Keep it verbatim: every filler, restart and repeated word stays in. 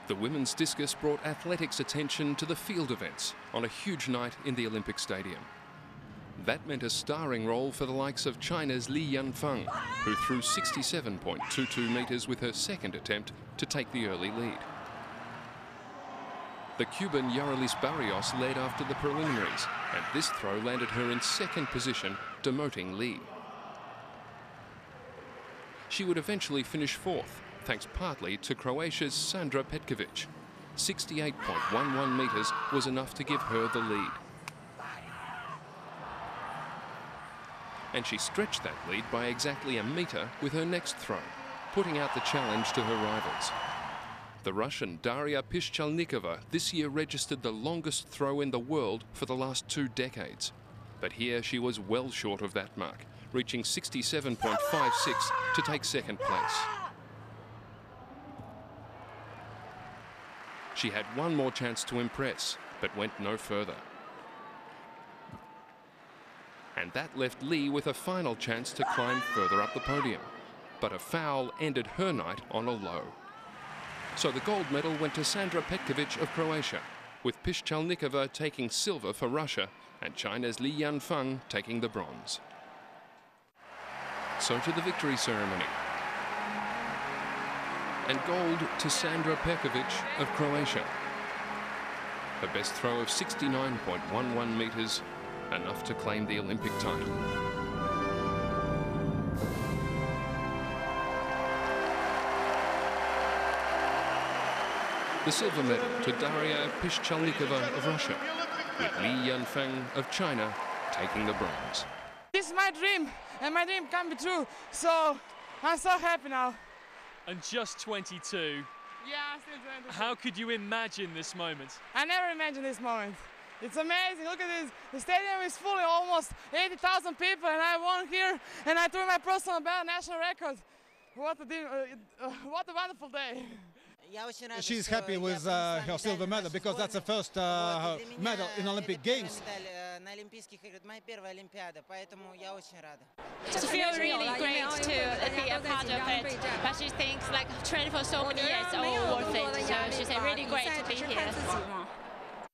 The women's discus brought athletics attention to the field events on a huge night in the Olympic Stadium. That meant a starring role for the likes of China's Li Yanfeng, who threw sixty-seven point two two metres with her second attempt to take the early lead. The Cuban Yorelis Barrios led after the preliminaries, and this throw landed her in second position, demoting Li. She would eventually finish fourth, thanks partly to Croatia's Sandra Perkovic. sixty-eight point one one metres was enough to give her the lead. And she stretched that lead by exactly a metre with her next throw, putting out the challenge to her rivals. The Russian Darya Pishchalnikova this year registered the longest throw in the world for the last two decades. But here she was well short of that mark, reaching sixty-seven point five six to take second place. She had one more chance to impress, but went no further. And that left Li with a final chance to climb further up the podium. But a foul ended her night on a low. So the gold medal went to Sandra Perkovic of Croatia, with Pishchalnikova taking silver for Russia and China's Li Yanfeng taking the bronze. So to the victory ceremony. And gold to Sandra Perkovic of Croatia. Her best throw of sixty-nine point one one metres, enough to claim the Olympic title. The silver medal to Darya Pishchalnikova of Russia, with Li Yanfeng of China taking the bronze. This is my dream, and my dream can be true, so I'm so happy now. And just twenty-two. Yeah, I'm still twenty-two. How could you imagine this moment? I never imagined this moment. It's amazing, look at this. The stadium is full, almost eighty thousand people, and I won here, and I threw my personal best national record. What a, uh, uh, what a wonderful day. She's happy with uh, her silver medal because that's the first uh, medal in Olympic Games. She feels really great to be a part of it, but she thinks like training for so many years is all worth it, so she's really great to be here.